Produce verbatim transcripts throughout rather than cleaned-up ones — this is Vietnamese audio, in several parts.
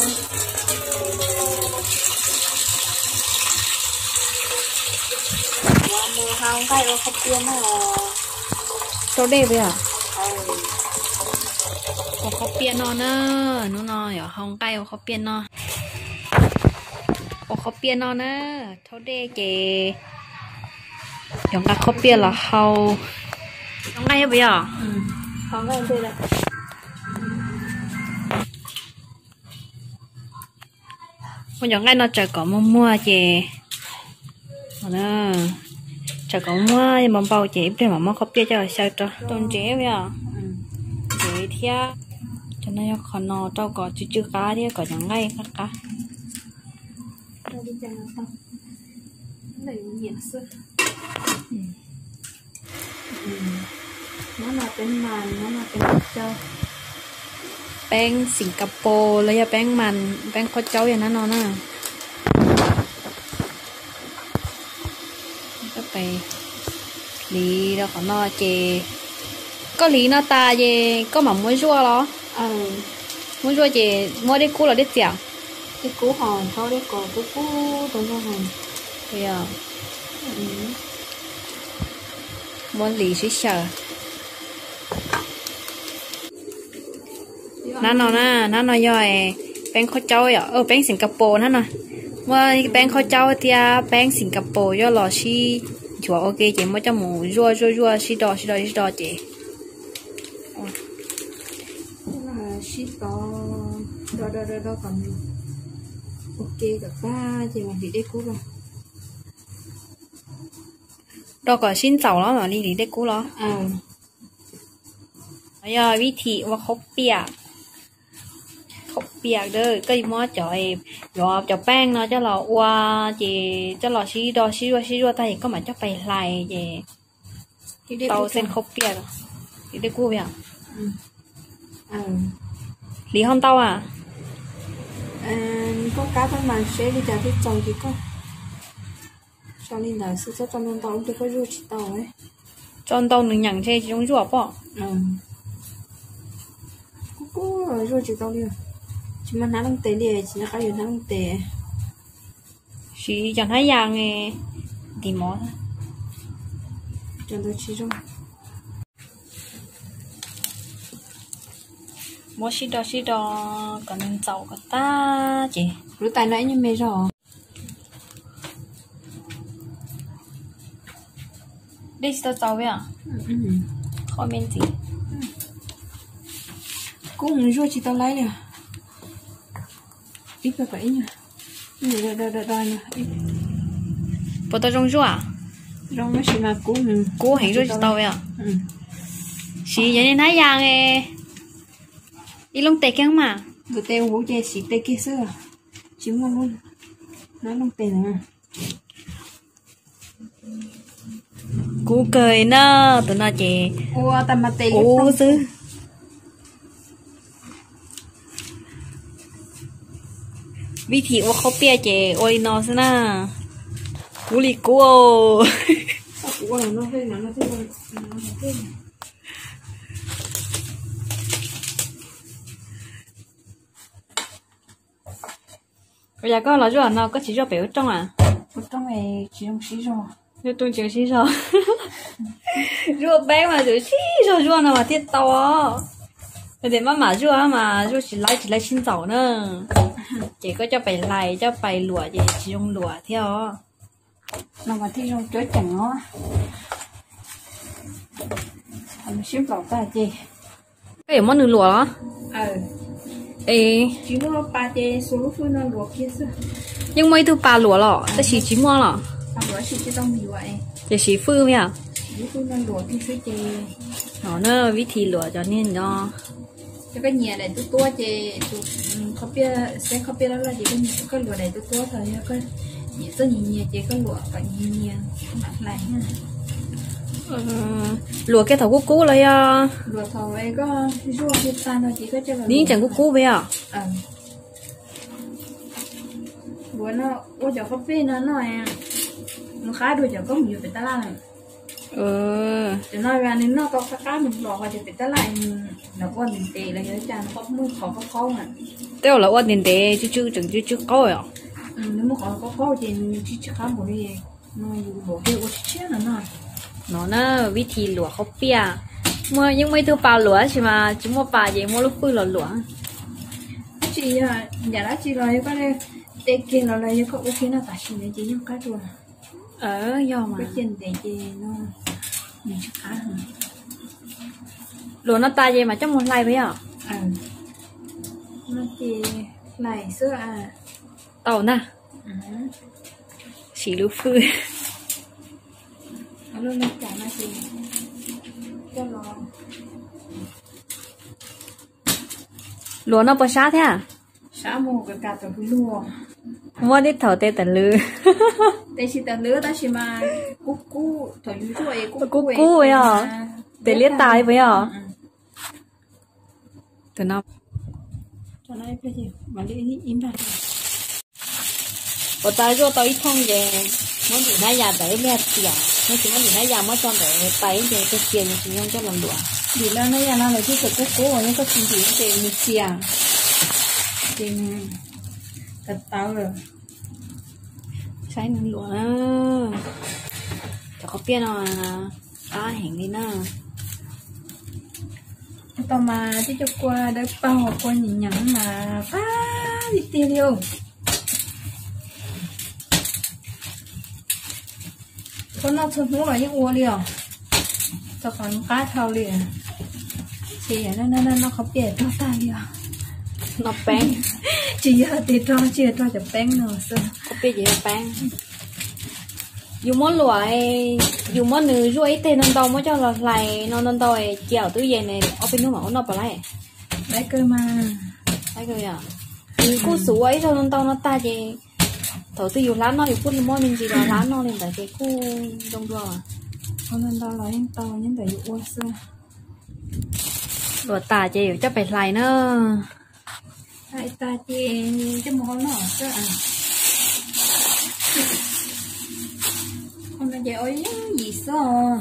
mua không cái ô không tiền nó số đẹp vậy à có có tiền nó nè nó nó ở không cái có tiền nó có có tiền nó nè số đẹp chị chúng ta có tiền là hầu không cái vậy à không cái đây là con giống cái nó trời có mua mua chị nè trời có mua nhưng mà bao chị để mà mua có tiền cho sao cho tôn chế vậy à chế thia cho nên nó còn nó tao có chữ chữ cá đi có những ngay các cá đâu đi chăng không này nhiệt sữa nó là bên màn nó là bên châu แป้งสิงคโปร์แล้วอย่าแป้งมันแป้งข้าวเจ้าอย่างนั้นเนาะนะก็ไปหลีแล้วก็นอเจก็หลีนอตาเจก็หม่ำม้วนชัวเหรอ ờ ม้วนชัวเจม้วนได้กู้หรอได้เจี๋ย cái cú hòn thôi đấy còn cú cú tôi không hòn เดี๋ยวม้วนหลีเฉยนั่นเนาะนะนั่นเนาะย่อยแป้งข้าวเจ้าอ่ะเออแป้งสิงคโปร์นั่นน่ะว่าแป้งข้าวเจ้าเตียแป้งสิงคโปร์ย่อหล่อชีชัวโอเคเจมันจะหมูรัวรัวรัวชีดอชีดอชีดอเจ là ship đó đó đó đó đó còn ok cả ba chỉ mà đi đây cú rồi ดอกก็ชิ้นเสาแล้วมาลีลีได้กู้แล้ว ờ ย่อยวิธีว่าเขาเปียกเขาเปียกเด้อก็มอจ่อยหยอจ่อแป้งเนาะจะหล่อว่าเจจะหล่อชีดอชีรัวชีรัวแต่ก็มาจะไปไล่เจ đi đây เตาเส้นเขาเปียกลีได้กู้เปียก ờ ลีห้องเตาอ่ะ à, có cá thân mà sẽ đi chợ thì trồng thì có cho nên là sự cho nên tao cũng có rượu chỉ tao ấy จนเตาหนึ่งอย่างใช่จงจั่วป่ะ ừ có rượu chỉ tao đi chỉ mà nó đang tệ đi chỉ là cái gì nó đang tệ ชีจังให้ยางไงดีมอส cho tôi chỉ trong มอชีดอชีดอก็นึ่งเจ้าก็ตาเจ rửa tay nãy như mày rồi ได้สิเจ้าเว้ย ừ. คอมเมนต์สิ cũng rượu chỉ tao lấy nè ít phải vậy nhá đây đây đây đây nè ปตจงจั่ว rong nó chỉ mà cũng กู้ให้รู้จิตเอาเว้ย ừ. ชีอย่างนี้ให้ยางไงอีลงเตะแกงมา vừa teo vũ chơi xịt tê kia xưa chỉ mua luôn nó lông tè nè กูเคยเนอะตัวน่าเจ ô tầm mà tè กูซื้อวิธีว่าเขาเปียเจโอลินอสนะกูรีกูโอ của là nó hơi nó nó hơi nó hơi bây giờ có là rồi nó có chỉ cho biểu trong à ở trong này chỉ trong xí rồi cho tôi chịu xí rồi rồi bé mà chịu xí rồi rồi nó mà thiết to để mà mà rồi mà rồi chỉ lấy chỉ lấy xin dầu nữa chỉ có cho phải lại cho phải lụa gì chỉ dùng lụa theo nó mà thi trong chỗ chẳng nó làm xíu lẩu ta chị cái món nướng lụa đó ờ ê chỉ mua ba chị số lúc nó luộc kia xưa nhưng mấy thứ ba lụa lọ ta chỉ chỉ mua lọ à bữa chỉ cho trong mì vậy chỉ chỉ phư vậy à chỉ phư nó luộc kia xưa chị nó nữa vị thì lụa cho nên nó cho cái nhà này tôi tua chị tôi không biết sẽ không biết đó là gì cái cái lụa này tôi tua thôi cái nhà tôi nhìn nhà chị có lụa cả nhìn nhà mặt lại nha lụa cái thầu cú cúเลยà lụa thầu ấy có rùa cái tan thôi chỉ có cho đi chẳng cú cú vậy à ờ bữa nó ôi giờ không biết nó nói nó khá đôi giờ có nhiều phải ta lại ừ thì nói ra nên nó có cá cá mình bỏ vào thì phải ta lại nó qua mình tì là nhớ cha nó có mua khó có khó mà tiêu là ôn tiền đề chứ chứ chừng chứ chứ có rồi ừ nếu mà có có có thì chỉ chỉ khám một đi nó bộ kia có chết là nó nó nó vị trí lúa không bia mua những mấy thứ bao lúa chứ mà chúng mua bà gì mua lúc vui là lúa chị à nhà đã chị nói cái này để kia nó là có ok nó tại chị này chị nhung cái rồi ở do mà cái chân để chị nó mình chắc cá hơn lúa nó ta gì mà trong một ngày bây giờ à nó chị này xưa à tàu nè chỉ lưu phư nó luôn nó chả nó chị cho nó lúa nó bao sát thế à xã mù cái cả tờ lúa mua đi thở tê tần lư đây chỉ tờ lứa đó chỉ mà cú cú thở như vậy cú cú cú vậy à tê liết tai vậy à từ nào cho nó cái gì mà đi im ra ở tại rồi tới không về muốn đi nãy giờ tới mẹ tiền nó chỉ muốn đi nãy giờ mới cho để tay về cái tiền thì không cho làm đùa đi là nãy giờ nó là chỉ cú cú rồi nó chỉ chỉ để một tiền tiền thật tao rồi sai năng đùa cho có tiền nào à hẹn đi nào tao mà chỉ cho qua đã bao qua nhìn nhận mà phá đi tiền luôn con nó thường muốn là những uo liền tao còn cá thau liền chị nó nó nó nó không biết tao ta liền nó bén chị ở thì cho chị cho chụp bén nữa sao có biết gì bén dù món loại dù món nữ ruồi tên non tàu mới cho là lại non non tàu chèo túi về này ở bênนู้นnó bảo lại đấy cơ mà đấy cơ à thì cô số ấy thôi non tàu nó ta gì thở từ dù lá nó thì phút món mình gì là lá nó nên tại cái cô đông đua à con non tàu là những tàu những tại dụ qua xưa đùa tà chị chắc phải lại nữa tại ta chị cái món nó cơ à con nó dễ gì sao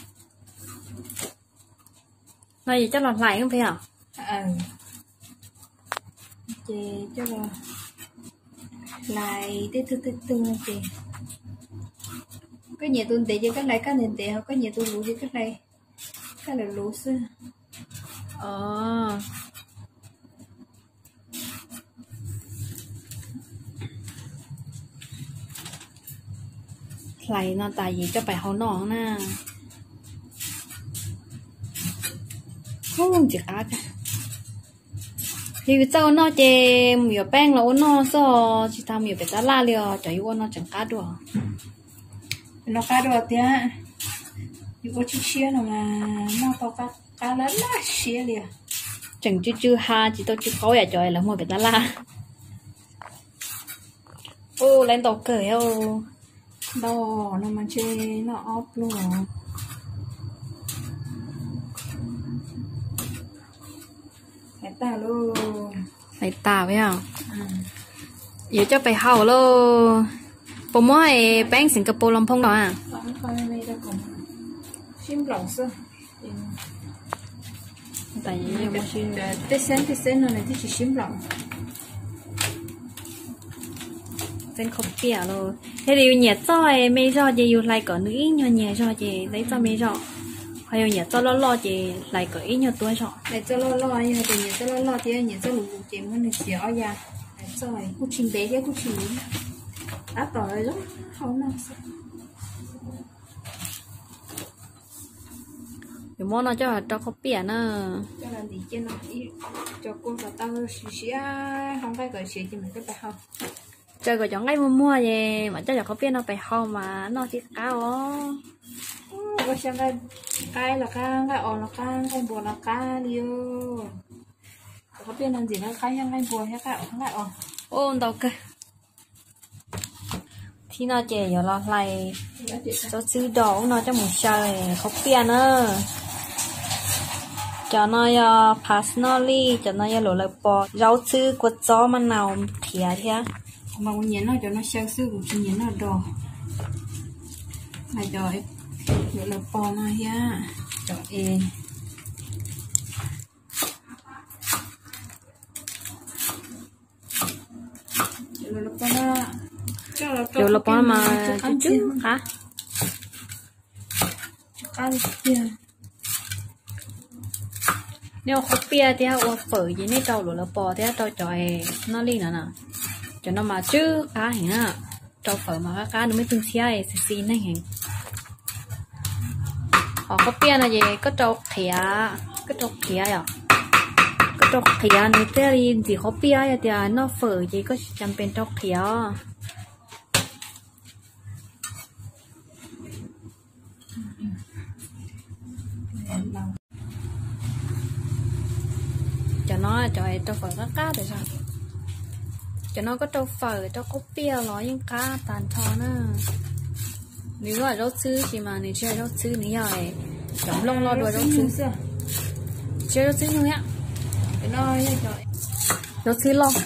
này gì chắc là lại không phải à ờ chị cho là lại tới từ từ từ chị cái nhà tôi tệ chứ cái này cái nền tệ cái nhà tôi lú chứ cái này cái là lú xưa ờ lại nó tại vì cho phải hao nón nè không chỉ cá cả thì sau nó chè mì bánh là nó so chỉ tao mì bánh ta la liò cho yêu nó chẳng cá được nó cá được thì á yêu chi xía nó mà nó tao cá cá lớn lá xía liền chẳng chứ chứ ha chỉ tao chứ có à trời là mua bánh ta la ô lên tàu cởi ô đỏ nó mà chơi nó ốp luôn phải ta luôn phải tà với à giờ cho phải hậu luôn bộ mỗi bánh Singapore làm phong đó à còn coi đây đây còn sim lỏng xưa tại vì mà sim tết sen tết sen này thì chỉ sim lỏng tên không bia luôn thế thì nhẹ cho mấy cho gì yêu lại có nữ nhỏ nhẹ cho gì lấy cho mấy cho hay yêu nhẹ cho lo lo gì lại có ít nhiều tuổi cho để cho lo lo như thì nhẹ cho lo lo thì nhẹ cho lù chị mới được xỉa ra để cho này cút chim bé chứ cút chim đã tỏi rồi lắm không nào nếu món nó cho cho không bia nữa cho làm gì trên nó cho cô và tao xỉa không phải gọi xỉa chỉ mình cái bài không chơi cái chọn ngay mua mua về mà cho có biết nó phải ho mà nó thì cao có xem cái cái là cái cái ổ là cái cái bùa là cái liu có biết làm gì nó cái cái bùa hay cái ổ cái ổ ôn đâu cơ thì nó chè giờ lo lại cho sư đồ nó cho một trời không biết nữa cho nó uh, personally cho nó lỗ lại bò rau sư quật gió mà nào thiệt thế mà muốn nhớ nó cho nó sâu sư cũng chỉ nhớ nó đồ này rồi để là bò mà ha cho em rồi là con nó Điều là con mà chút chút hả? ăn kia Nếu không bia thì họ phở gì nấy trâu rồi là bò thì trâu chọi nó đi nữa nè cho nó mà chứ cá hình á trâu phở mà cá cá nó mới tung xia xì xì này hình họ có bia là gì có trâu khía có trâu khía à có trâu khía này thế thì gì có bia thì nó phở gì có chăm bên trâu khía cho nó cho trâu phở cá cá được sao cho nó có trâu phở trâu có bia nó những cá tàn thọ nữa nếu là rau sư thì mà nếu chơi rau sư này rồi giống lông lo đuổi rau sư chơi rau sư như vậy cái nó như vậy rau sư lo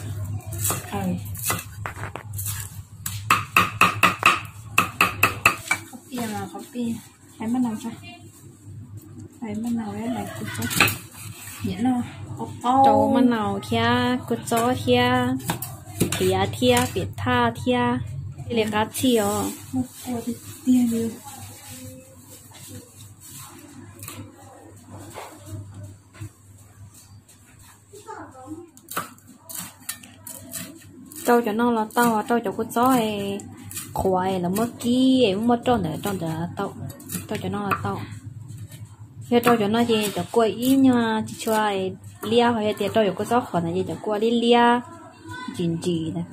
không bia là không bia hay bắt đầu cho hay bắt đầu đấy là cứ cho nhẫn nó trâu mà nào thia cột gió thia thia thia biệt tha thia để cá chiều một quả thì tiền được trâu cho nó là tao à trâu cho cột gió ấy khoai là mất kí ấy mất trâu để trâu để tao trâu cho nó là tao giờ trâu cho nó gì cho quay ít nhưng mà chỉ cho ai lia hoặc là trâu cho cột gió khỏi là gì cho quay đi lia chín gì này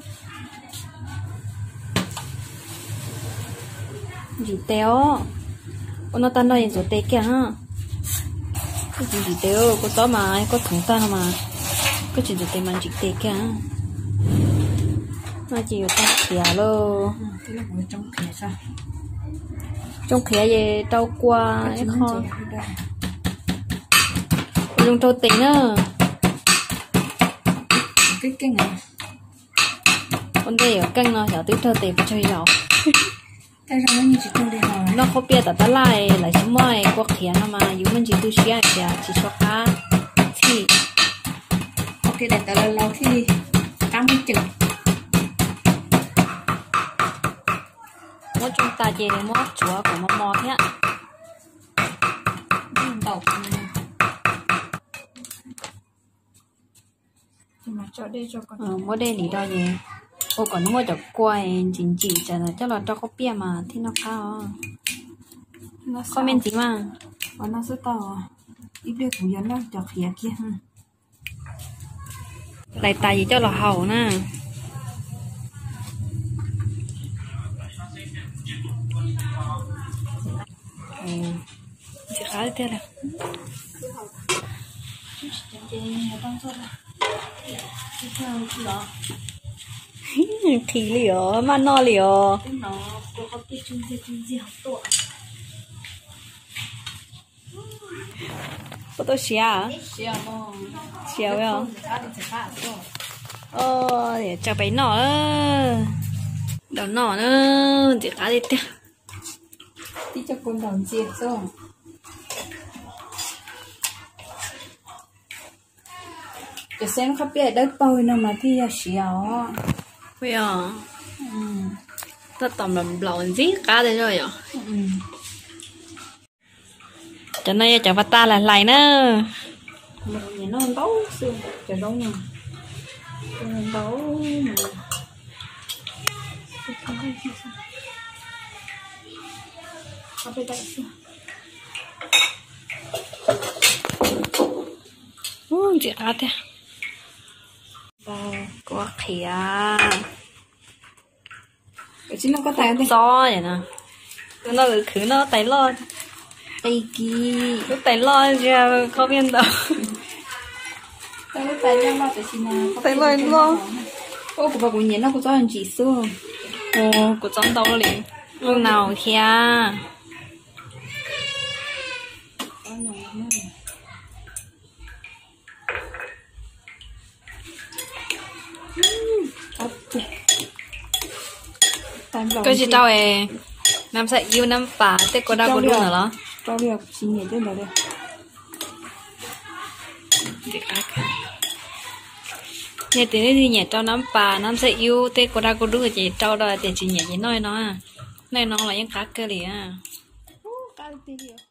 gì téo nó tan đâu rồi té kia ha cái gì gì téo có tao mà có thằng ta mà có chuyện gì té mà chỉ té kia nó chỉ có tao khía luôn thế là một trong khía sao trong khía gì tao qua cái kho dùng trâu tính á cái cái này con đây ở canh nó hiểu tiếp theo tiền chơi giàu cái rau nó như chỉ trâu đây rồi nó không biết ta lại lại chúng mày qua khía nó mà dù mình chỉ tu sửa thì chỉ cho cá thì ok để ta là lâu thì cá mới chừng mỗi chúng ta chỉ để mỗi chúa của một mò thế ạ đầu mà cho đây cho con ờ mỗi đây lý do gì ô còn nó ngồi chọc quay chính chỉ cho là chắc là cho có bia mà thì nó cao nó comment gì mà và nó sẽ to ít biết của dân nó cho khía kia ha lại tài gì cho là hậu nè ừ. Chị khá là thế này khí liều mà no liều nó có cái chung gì chung gì học tuổi có tôi xia à xia mà xia không ờ để cho bé nọ đầu nọ nữa chỉ khá đi thế tí cho con đầu chia rồi để xem khác biệt đất bồi nào mà thì là xéo bây giờ ta tầm làm lẩu gì cá đấy rồi à cho nên chẳng phải ta là lại nữa mà nhìn nó đấu xương trời đấu nè đấu mà không biết đây ừ chị cá thế có khía cái chứ nó có tay đây gió vậy nè nó cứ khứ nó tay lo tay kia nó tay lo ra không biết đâu tay tay ra lo tại xin nào tay lo lo ô của bà của nhìn nó có cho anh chỉ xương ồ của trong đâu liền lúc nào khía cái gì tao ấy năm sẽ yêu năm bà tết có đau có đuôi nữa đó cho được xin nhỉ chứ được nhà tiền thì nhà cho nắm bà nắm sẽ yêu tê cô ra cô đứa chị cho đó thì chị nhà chị nói nó à nói nó là những cá cơ liền à cá tiền